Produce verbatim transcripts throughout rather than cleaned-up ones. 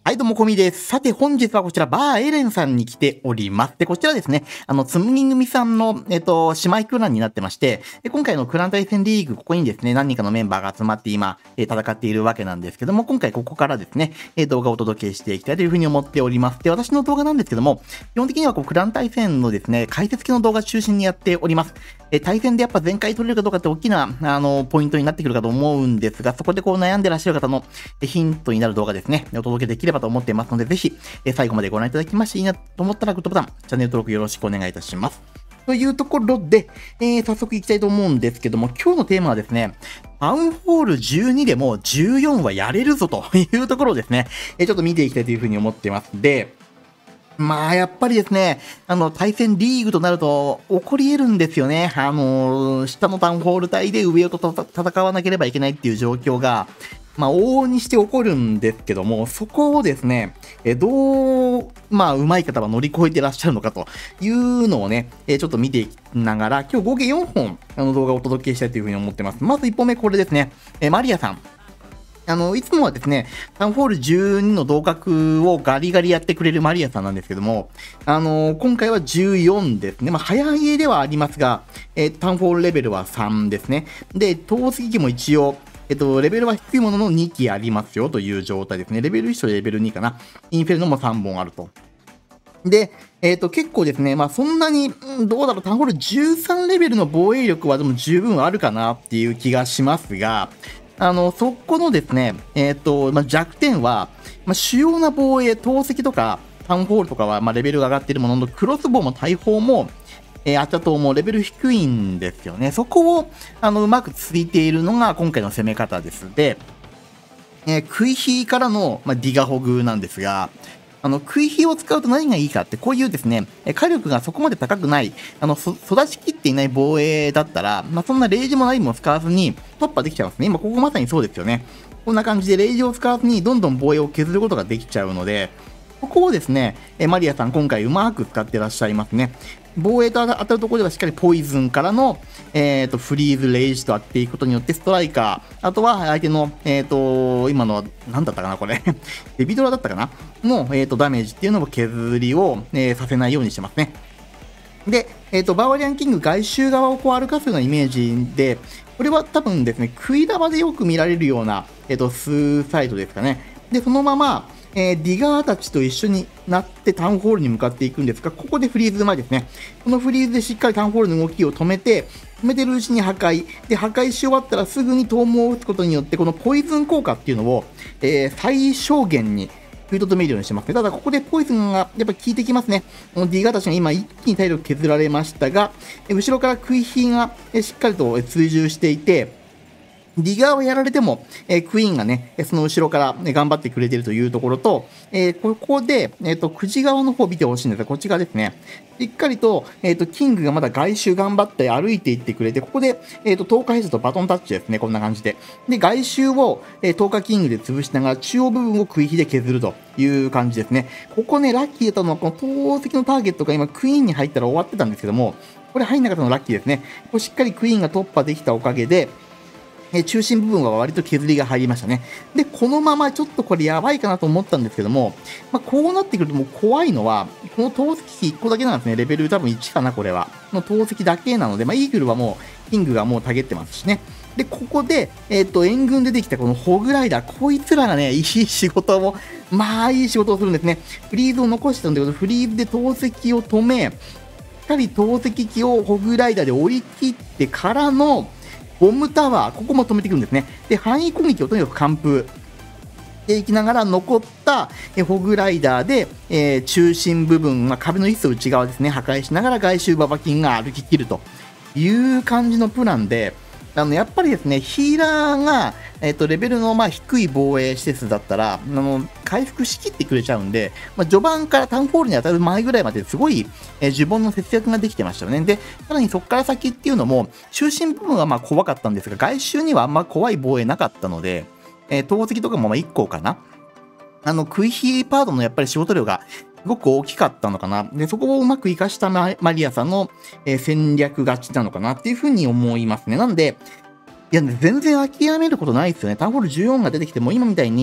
はい、どうも、こみです。さて、本日はこちら、バーエレンさんに来ております。で、こちらですね、あの、つむぎ組さんの、えっと、姉妹クランになってまして、で今回のクラン対戦リーグ、ここにですね、何人かのメンバーが集まって今、えー戦っているわけなんですけども、今回ここからですね、えー動画をお届けしていきたいというふうに思っております。で、私の動画なんですけども、基本的にはこう、クラン対戦のですね、解説系の動画中心にやっております。えー対戦でやっぱ全回取れるかどうかって大きな、あの、ポイントになってくるかと思うんですが、そこでこう悩んでらっしゃる方のえーヒントになる動画ですね、お届けできればと思っていますので、ぜひ、えー最後までご覧いただきましていいなと思ったらグッドボタン、チャンネル登録よろしくお願いいたします。というところで、えー早速いきたいと思うんですけども、今日のテーマはですね、タウンホールじゅうにでもじゅうよんはやれるぞというところをですね、えーちょっと見ていきたいというふうに思っています。で、まあ、やっぱりですね、あの、対戦リーグとなると、起こり得るんですよね。あの、下のタウンホール帯で上と戦わなければいけないっていう状況が、まあ、往々にして起こるんですけども、そこをですね、えどう、まあ、上手い方は乗り越えてらっしゃるのかというのをね、えちょっと見ていきながら、今日合計よんほん、あの動画をお届けしたいというふうに思ってます。まずいっぽんめ、これですね、えマリアさん。あの、いつもはですね、タウンホールじゅうにの同格をガリガリやってくれるマリアさんなんですけども、あの、今回はじゅうよんですね。まあ、早い絵ではありますが、えータウンホールレベルはさんですね。で、投石機も一応、えっと、レベルは低いもののにきありますよという状態ですね。レベルいちとレベルにかな。インフェルノもさんぼんあると。で、えっ、と、結構ですね、まあそんなに、うんどうだろう、タウンホールじゅうさんレベルの防衛力はでも十分あるかなっていう気がしますが、あの、そこのですね、えっ、と、まあ、弱点は、まあ、主要な防衛、投石とか、タウンホールとかは、まあ、レベルが上がっているものの、クロスボウも大砲も、えー、あったともレベル低いんですよね。そこを、あの、うまくついているのが今回の攻め方です。で、えー、クイヒーからの、まあ、ディガホグなんですが、あの、クイヒーを使うと何がいいかって、こういうですね、えー火力がそこまで高くない、あの、そ育ちきっていない防衛だったら、まあ、そんなレイジも何も使わずに突破できちゃうんですね。今、ここまさにそうですよね。こんな感じでレイジを使わずにどんどん防衛を削ることができちゃうので、ここをですね、えーマリアさん今回うまく使ってらっしゃいますね。防衛と当たるところではしっかりポイズンからの、えー、とフリーズ、レイジと当てていくことによってストライカー、あとは相手の、えー、と今のは何だったかな、これデビドラだったかなの、えー、とダメージっていうのを削りを、えーさせないようにしてますね。で、えー、とバーバリアンキング外周側をこう歩かすようなイメージで、これは多分ですね、食い玉でよく見られるような、えー、とスーサイドですかね。で、そのまま、えーディガーたちと一緒になってタウンホールに向かっていくんですが、ここでフリーズ前ですね。このフリーズでしっかりタウンホールの動きを止めて、止めてるうちに破壊。で、破壊し終わったらすぐにトームを打つことによって、このポイズン効果っていうのを、えー最小限に食いとどめるようにしてますね。ただ、ここでポイズンがやっぱ効いてきますね。この D 型たちが今一気に体力削られましたが、え後ろからクイヒーがえしっかりとえ追従していて、ディガーをやられても、えークイーンがね、その後ろから、ね、頑張ってくれているというところと、えーここで、えっ、と、くじ側の方を見てほしいんですが、こっち側ですね。しっかりと、えっ、と、キングがまだ外周頑張って歩いていってくれて、ここで、えっ、と、投下ヘッドとバトンタッチですね、こんな感じで。で、外周を、えー、投下キングで潰しながら、中央部分をクイヒで削るという感じですね。ここね、ラッキーだったのは、この投石のターゲットが今、クイーンに入ったら終わってたんですけども、これ入んなかったのラッキーですね。こうしっかりクイーンが突破できたおかげで、え中心部分は割と削りが入りましたね。で、このままちょっとこれやばいかなと思ったんですけども、まあ、こうなってくるともう怖いのは、この投石機いっこだけなんですね。レベル多分いちかな、これは。の投石だけなので、まあ、イーグルはもう、キングがもうたげってますしね。で、ここで、えっ、と、援軍でできたこのホグライダー、こいつらがね、いい仕事を、まあ、いい仕事をするんですね。フリーズを残してたんだけど、フリーズで投石を止め、しっかり投石機をホグライダーで折り切ってからの、ボムタワー、ここも止めていくんですね。で、範囲攻撃をとにかく完封していきながら、残ったえホグライダーで、えー中心部分、まあ、壁の一層内側ですね、破壊しながら外周ババキンが歩き切るという感じのプランで、あのやっぱりですね、ヒーラーが、えっとレベルのまあ低い防衛施設だったら、あの回復しきってくれちゃうんで、まあ、序盤からタウンホールに当たる前ぐらいまですごい、えー呪文の節約ができてましたよね。で、さらにそこから先っていうのも、中心部分はまあ怖かったんですが、外周にはあんま怖い防衛なかったので、えー投石とかもまあいっこかな。あの、クイヒーパートのやっぱり仕事量がすごく大きかったのかな。で、そこをうまく活かしたママリアさんの、えー戦略勝ちなのかなっていうふうに思いますね。なんで、いや、全然諦めることないですよね。タウンホールじゅうよんが出てきても、今みたいに、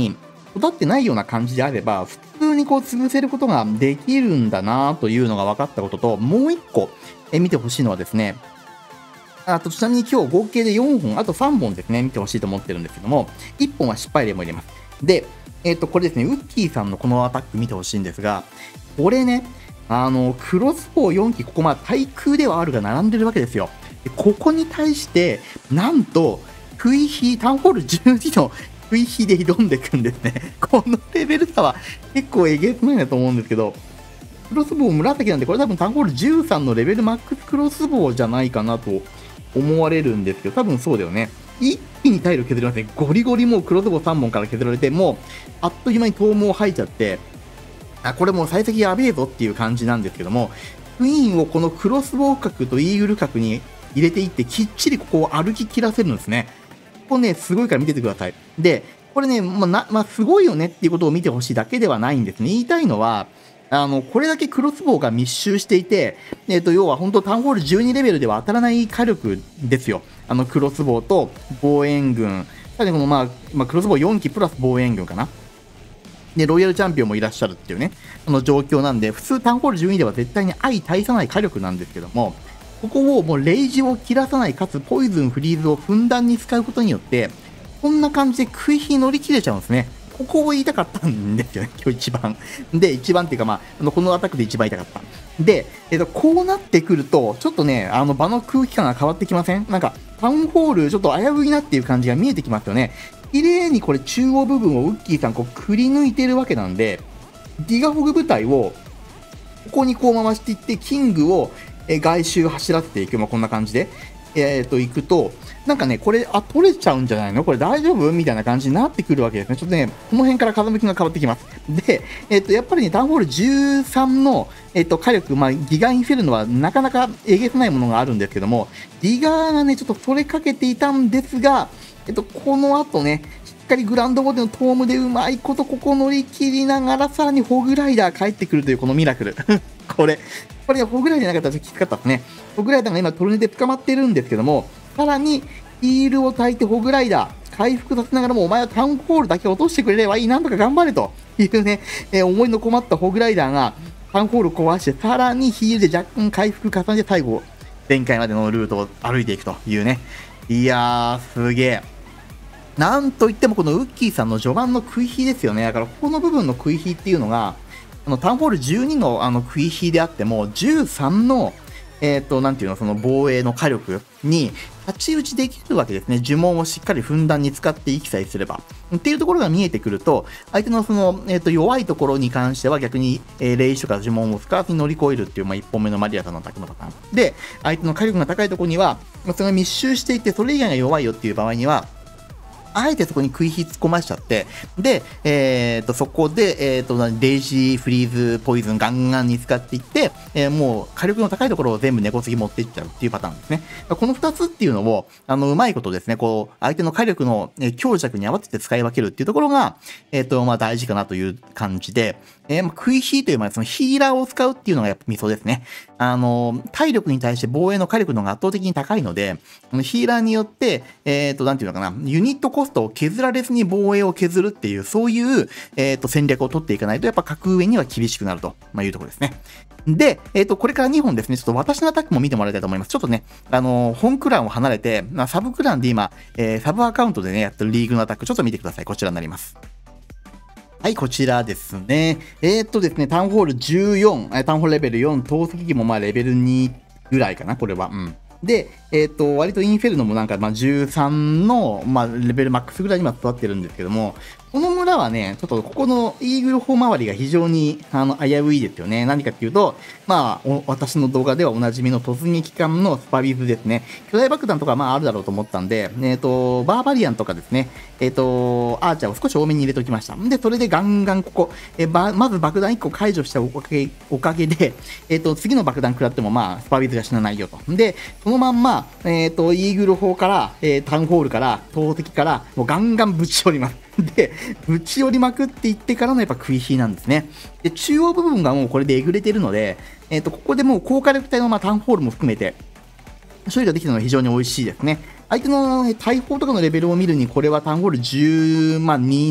育ってないような感じであれば、普通にこう潰せることができるんだなというのが分かったことと、もう一個え見てほしいのはですね、あとちなみに今日合計でよんほん、あとさんぼんですね、見てほしいと思ってるんですけども、いっぽんは失敗例も入れます。で、えっ、と、これですね、ウッキーさんのこのアタック見てほしいんですが、これね、あの、クロスボウよんき、ここまあ対空ではあるが並んでるわけですよ。でここに対して、なんと、クイヒー、タウンホールじゅうにのクイヒーで挑んでいくんですね。このレベル差は結構えげつないなと思うんですけど、クロスボウ紫なんで、これ多分タウンホールじゅうさんのレベルマックスクロスボウじゃないかなと思われるんですけど、多分そうだよね。一気に体力削りますね。ゴリゴリもうクロスボウさんぼんから削られて、もうあっという間に頭毛吐いちゃって、あ、これもう幸先やべえぞっていう感じなんですけども、クイーンをこのクロスボウ角とイーグル角に入れていって、きっちりここを歩き切らせるんですね。ここね、すごいから見ててください。で、これね、まあ、なまあ、すごいよねっていうことを見てほしいだけではないんですね。言いたいのは、あの、これだけクロスボウが密集していて、えっと、要は本当タウンホールじゅうにレベルでは当たらない火力ですよ。あの、クロスボウと防衛軍。さらにこの、まあ、まあ、クロスボウよんきプラス防衛軍かな。で、ロイヤルチャンピオンもいらっしゃるっていうね、その状況なんで、普通タウンホールじゅうにでは絶対に相対さない火力なんですけども、ここをもうレイジを切らさない、かつポイズン、フリーズをふんだんに使うことによって、こんな感じで食い火乗り切れちゃうんですね。ここを言いたかったんですよね、今日一番。で、一番っていうか、まあ、このアタックで一番言いたかった。で、えっと、こうなってくると、ちょっとね、あの場の空気感が変わってきません？なんか、タウンホール、ちょっと危ういなっていう感じが見えてきますよね。綺麗にこれ中央部分をウッキーさんこうくり抜いてるわけなんで、ディガフォグ部隊をここにこう回していって、キングを外周走らせていく、まあ、こんな感じで、えー、といくと、なんかね、これ、あ、取れちゃうんじゃないのこれ大丈夫みたいな感じになってくるわけですね。ちょっとね、この辺から風向きが変わってきます。で、えっ、ー、と、やっぱりね、タウンホールじゅうさんの、えっ、ー、と、火力、まあ、ギガインフェルノはなかなかえげつないものがあるんですけども、ディガーがね、ちょっと取れかけていたんですが、えっ、ー、と、この後ね、しっかりグランドボディのトームでうまいことここ乗り切りながら、さらにホグライダー帰ってくるというこのミラクル。これ、これね、ホグライダーなかったらちょっときつかったですね。ホグライダーが今トルネで捕まってるんですけども、さらにヒールを焚いてホグライダー回復させながらもお前はタウンホールだけ落としてくれればいい、なんとか頑張れというね、えー、思いの困ったホグライダーがタウンホール壊して、さらにヒールで若干回復重ねて最後前回までのルートを歩いていくというね。いやーすげえ。なんといってもこのウッキーさんの序盤の食い火ですよね。だからここの部分の食い火っていうのが、あのタウンホールじゅうにのあの食い火であっても、じゅうさんのえっと、なんていうの、その防衛の火力に太刀打ちできるわけですね。呪文をしっかりふんだんに使っていきさえすれば。っていうところが見えてくると、相手のその、えっと、弱いところに関しては逆に、えー、霊視とか呪文を使わずに乗り越えるっていう、まあ、いっぽんめのマリアさんのアタックのパターン。で、相手の火力が高いところには、それが密集していて、それ以外が弱いよっていう場合には、あえてそこに食い火突っ込ましちゃって、で、えっ、ー、と、そこで、えっ、ー、と、レイジー、フリーズ、ポイズンガンガンに使っていって、えー、もう火力の高いところを全部根こそぎ持っていっちゃうっていうパターンですね。この二つっていうのを、あの、うまいことですね、こう、相手の火力の、えー、強弱に合わせて使い分けるっていうところが、えっ、ー、と、まあ大事かなという感じで、えー、まあ、食い火というのはそのヒーラーを使うっていうのがやっぱミソですね。あの、体力に対して防衛の火力の方が圧倒的に高いので、ヒーラーによって、えっ、ー、と、なんていうのかな、ユニットコストを削られずに防衛を削るっていう、そういう、えっ、ー、と、戦略を取っていかないと、やっぱ格上には厳しくなると、まあ、いうところですね。で、えっ、ー、と、これからにほんですね、ちょっと私のアタックも見てもらいたいと思います。ちょっとね、あのー、本クランを離れて、まあ、サブクランで今、えー、サブアカウントでね、やってるリーグのアタック、ちょっと見てください。こちらになります。はい、こちらですね。えー、っとですね、タウンホールじゅうよん、タウンホールレベルよん、投石機もまあレベルにぐらいかな、これは。うん。で、えー、っと、割とインフェルノもなんか、まあ、じゅうさんの、まあ、レベルマックスぐらいに今育ってるんですけども、この村はね、ちょっとここのイーグル砲周りが非常にあの危ういですよね。何かっていうと、まあ、私の動画ではおなじみの突撃艦のスパビズですね。巨大爆弾とかまああるだろうと思ったんで、えっ、ー、と、バーバリアンとかですね、えっ、ー、と、アーチャーを少し多めに入れておきました。で、それでガンガンここ、えー、まず爆弾いっこ解除したおかげ、おかげで、えっ、ー、と、次の爆弾食らってもまあ、スパビズが死なないよと。で、そのまんま、えっ、と、イーグル砲から、えー、タウンホールから、投石から、もうガンガンぶち寄ります。で、ぶち寄りまくっていってからのやっぱ食い火なんですね。で、中央部分がもうこれでえぐれてるので、えっ、ー、と、ここでもう高火力帯のまあタウンホールも含めて、処理ができたのは非常に美味しいですね。相手の大砲とかのレベルを見るに、これはタウンホールじゅうにの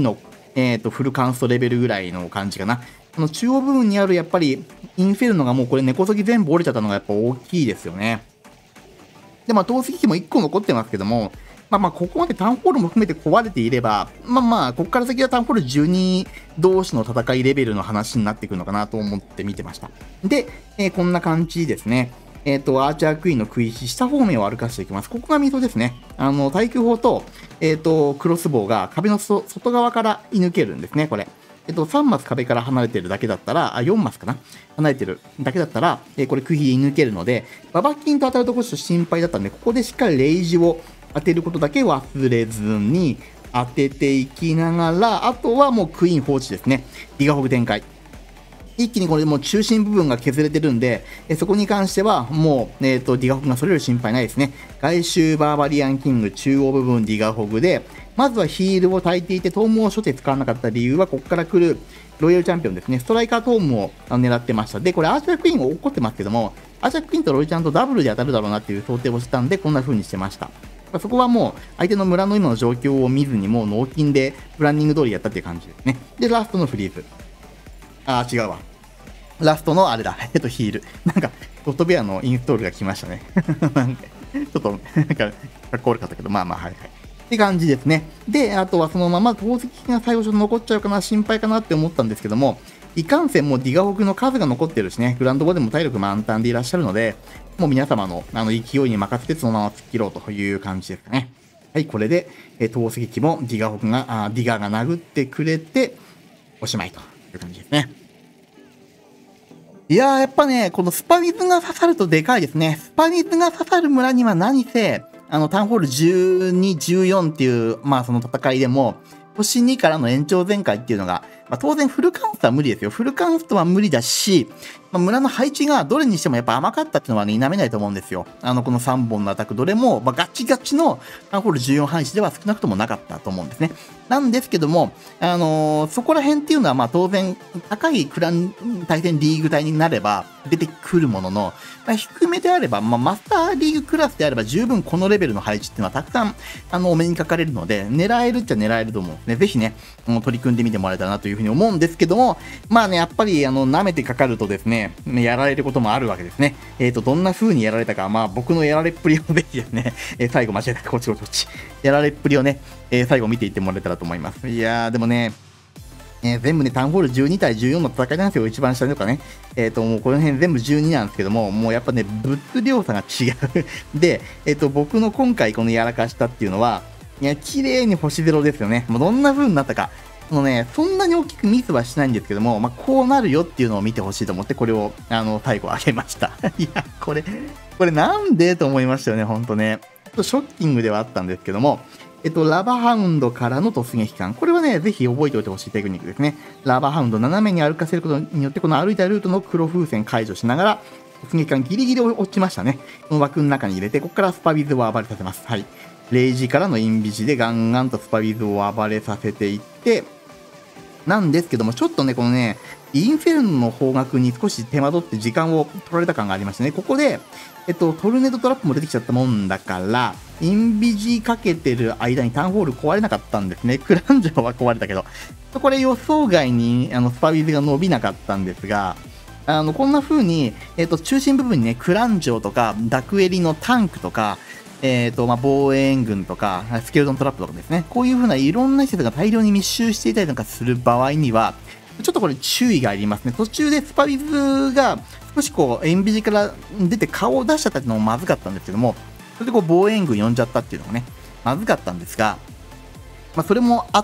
えっと、フルカンストレベルぐらいの感じかな。この中央部分にあるやっぱり、インフェルノがもうこれ根こそぎ全部折れちゃったのがやっぱ大きいですよね。で、まあ、投石機もいっこ残ってますけども、まあまあ、ここまでタウンホールも含めて壊れていれば、まあまあ、ここから先はタウンホールじゅうに同士の戦いレベルの話になってくるのかなと思って見てました。で、えー、こんな感じですね。えっ、ー、と、アーチャークイーンの食い火、下方面を歩かせていきます。ここが溝ですね。あの、対空砲と、えっ、ー、と、クロスボウが壁の外側から射抜けるんですね、これ。えっと、さんマス壁から離れてるだけだったら、あ、よんマスかな離れてるだけだったら、えー、これ、食い火抜けるので、ババキンと当たるところちょっと心配だったんで、ここでしっかりレイジを当てることだけ忘れずに当てていきながら、あとはもうクイーン放置ですね。ギガホグ展開。一気にこれもう中心部分が削れてるんで、えそこに関してはもう、えーと、ディガホグがそれより心配ないですね。外周バーバリアンキング中央部分ディガホグで、まずはヒールを焚いていて、トームを初手使わなかった理由は、ここから来るロイヤルチャンピオンですね。ストライカートームを狙ってました。で、これアーチャークイーン怒ってますけども、アーチャークイーンとロイちゃんとダブルで当たるだろうなっていう想定をしたんで、こんな風にしてました。そこはもう相手の村の今の状況を見ずにもう脳筋でプランニング通りやったっていう感じですね。で、ラストのフリーズ。あー、違うわ。ラストのあれだ。えっと、ヒール。なんか、ゴッドベアのインストールが来ましたね。なんか、ちょっと、なんか、かっこ悪かったけど、まあまあ、はいはい。って感じですね。で、あとはそのまま投石機が最後ちょっと残っちゃうかな、心配かなって思ったんですけども、いかんせんもうディガホグの数が残ってるしね、グランドボでも体力満タンでいらっしゃるので、もう皆様のあの勢いに任せてそのまま突っ切ろうという感じですかね。はい、これで、え投石機もディガホグが、あディガーが殴ってくれて、おしまいという感じですね。いやー、やっぱね、このスパミズが刺さるとでかいですね。スパミズが刺さる村には何せ、あの、タウンホールじゅうに、じゅうよんっていう、まあその戦いでも、星にからの延長全開っていうのが、まあ、当然フルカウントは無理ですよ。フルカウントは無理だし、まあ、村の配置がどれにしてもやっぱ甘かったっていうのはね、否めないと思うんですよ。あの、このさんぼんのアタック、どれも、まあ、ガチガチのタウンホールじゅうよん配置では少なくともなかったと思うんですね。なんですけども、あのー、そこら辺っていうのはまあ当然、高いクラン対戦リーグ帯になれば出てくるものの、まあ、低めであれば、まあ、マスターリーグクラスであれば十分このレベルの配置っていうのはたくさん、あの、お目にかかれるので、狙えるっちゃ狙えると思うんですね。ぜひね、取り組んでみてもらえたらなというふうに思うんですけども、まあね、やっぱり、あの、舐めてかかるとですね、やられることもあるわけですね。えっと、どんな風にやられたか、まあ僕のやられっぷりをぜひですね、えー、最後間違えた、こっちこっちこっち。やられっぷりをね、えー、最後見ていってもらえたらと思います。いやー、でもね、えー、全部ね、タウンホールじゅうに対じゅうよんの戦いなんですよ、一番下とかね。えっ、ー、と、もうこの辺全部じゅうになんですけども、もうやっぱね、物量差が違う。で、えっ、ー、と、僕の今回このやらかしたっていうのは、いや、綺麗に星ゼロですよね。もうどんな風になったか。このね、そんなに大きくミスはしないんですけども、まあ、こうなるよっていうのを見てほしいと思って、これを、あの、最後あげました。いや、これ、これなんでと思いましたよね、ほんとね。ちょっとショッキングではあったんですけども、えっと、ラバハウンドからの突撃感。これはね、ぜひ覚えておいてほしいテクニックですね。ラバハウンド斜めに歩かせることによって、この歩いたルートの黒風船解除しながら、突撃感ギリギリ落ちましたね。この枠の中に入れて、ここからスパビズを暴れさせます。はい。レイジからのインビジでガンガンとスパビズを暴れさせていって、なんですけども、ちょっとね、このね、インフェルノの方角に少し手間取って時間を取られた感がありましたね。ここで、えっと、トルネードトラップも出てきちゃったもんだから、インビジかけてる間にタウンホール壊れなかったんですね。クランジョは壊れたけど。これ予想外にあのスパビズが伸びなかったんですが、あの、こんな風に、えっと、中心部分にね、クランジョとか、ダクエリのタンクとか、えっと、まあ、防衛軍とか、スケルトントラップとかですね。こういう風ないろんな施設が大量に密集していたりとかする場合には、ちょっとこれ注意がありますね。途中でスパビズが少しこう、エンビジから出て顔を出しちゃったっていうのもまずかったんですけども、それでこう、防衛軍呼んじゃったっていうのもね、まずかったんですが、まあ、それもあって、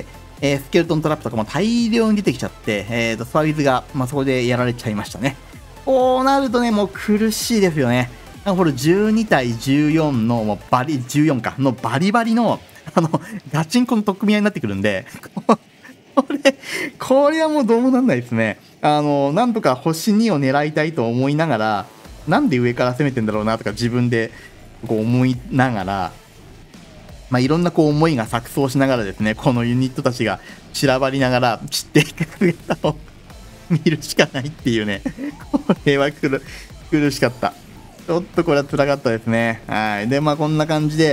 えー、スケルトントラップとかも大量に出てきちゃって、えーと、スパビズが、まあ、そこでやられちゃいましたね。こうなるとね、もう苦しいですよね。これじゅうに対じゅうよんのもうバリ、じゅうよんか、のバリバリの、あの、ガチンコの取っ組み合いになってくるんで、これ、これはもうどうもなんないですね。あの、なんとか星にを狙いたいと思いながら、なんで上から攻めてんだろうなとか自分でこう思いながら、まあ、いろんなこう思いが錯綜しながらですね、このユニットたちが散らばりながら散っていく姿を見るしかないっていうね、これは苦しかった。ちょっとこれは辛かったですね。はい。で、まあこんな感じで、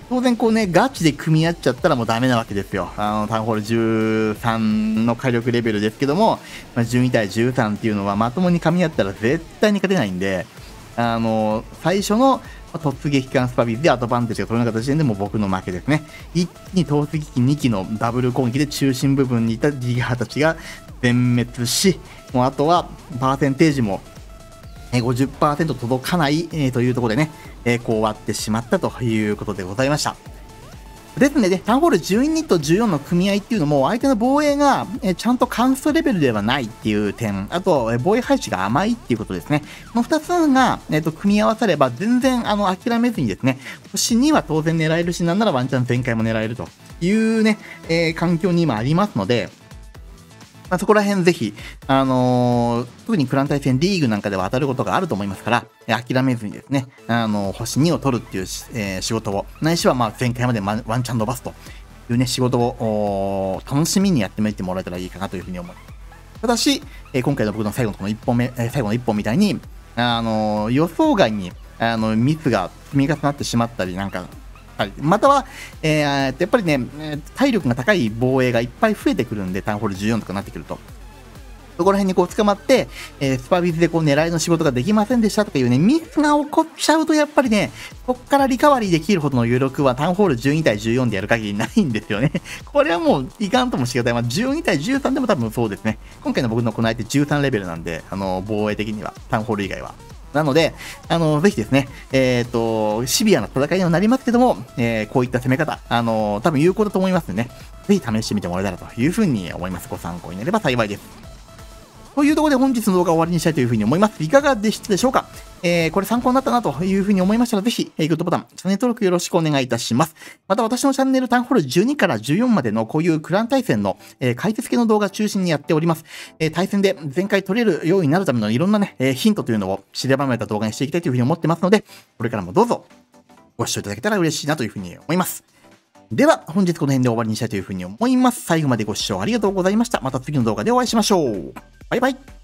当然こうね、ガチで組み合っちゃったらもうダメなわけですよ。あの、タウンホールじゅうさんの火力レベルですけども、まあ、じゅうに対じゅうさんっていうのはまともに噛み合ったら絶対に勝てないんで、あの、最初の突撃艦スパビズでアドバンテージが取れなかった時点でもう僕の負けですね。一気に投石機に機のダブル攻撃で中心部分にいたディガーたちが全滅し、もうあとはパーセンテージもごじゅっパーセント 届かない、えー、というところでね、えー、こう終わってしまったということでございました。ですのでね、タウンホールじゅうにとじゅうよんの組み合いっていうのも、相手の防衛が、えー、ちゃんと関数レベルではないっていう点、あと、えー、防衛配置が甘いっていうことですね。このふたつが、えー、と組み合わされば、全然あの諦めずにですね、星には当然狙えるし、なんならワンチャン全開も狙えるというね、えー、環境に今ありますので、まあ、そこら辺ぜひ、あのー、特にクラン対戦リーグなんかでは当たることがあると思いますから、えー、諦めずにですね、あのー、星にを取るっていう、えー、仕事を、ないしはまあ前回までワンチャン伸ばすというね、仕事を楽しみにやってみてもらえたらいいかなというふうに思います。ただし、えー、今回の僕の最後のこのいっぽんめ、えー、最後のいっぽんみたいに、あのー、予想外に、あのミスが積み重なってしまったりなんか、または、えー、やっぱりね、体力が高い防衛がいっぱい増えてくるんで、タウンホールじゅうよんとかなってくると。そこら辺にこう捕まって、えー、スパビズでこう狙いの仕事ができませんでしたとかいうね、ミスが起こっちゃうとやっぱりね、こっからリカバリーできるほどの余力はタウンホールじゅうに対じゅうよんでやる限りないんですよね。これはもういかんともしがたい。まあ、じゅうに対じゅうさんでも多分そうですね。今回の僕のこの相手じゅうさんレベルなんで、あの、防衛的には、タウンホール以外は。なので、あの、ぜひですね、えっと、シビアな戦いにはなりますけども、えー、こういった攻め方、あの、多分有効だと思いますのでね、ぜひ試してみてもらえたらというふうに思います。ご参考になれば幸いです。というところで本日の動画を終わりにしたいというふうに思います。いかがでしたでしょうか？えー、これ参考になったなというふうに思いましたら、ぜひ、えー、グッドボタン、チャンネル登録よろしくお願いいたします。また私のチャンネルタウンホールじゅうにからじゅうよんまでのこういうクラン対戦の、えー、解説系の動画中心にやっております。えー、対戦で全開取れるようになるためのいろんなね、えー、ヒントというのを知りばめた動画にしていきたいというふうに思ってますので、これからもどうぞご視聴いただけたら嬉しいなというふうに思います。では、本日この辺で終わりにしたいというふうに思います。最後までご視聴ありがとうございました。また次の動画でお会いしましょう。バイバイ。